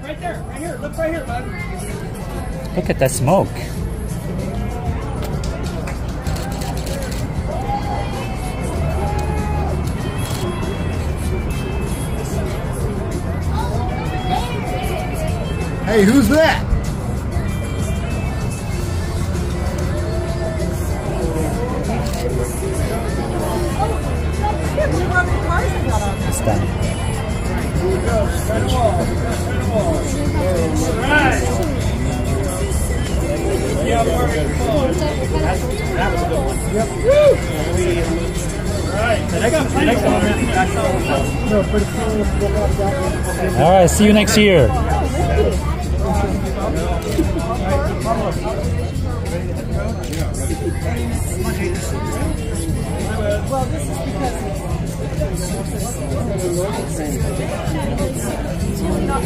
right there, right here. Look right here, bud. Look at that smoke. Hey, who's that? It's done. All right, see you next year. Well, this is because it's really not